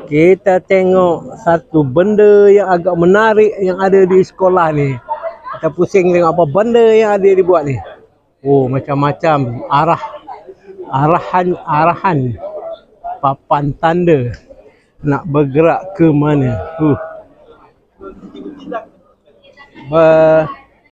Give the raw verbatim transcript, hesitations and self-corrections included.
Kita tengok satu benda yang agak menarik yang ada di sekolah ni. Kita pusing tengok apa benda yang ada dibuat ni. Oh, macam-macam arah arahan-arahan papan tanda nak bergerak ke mana. Uh. Ber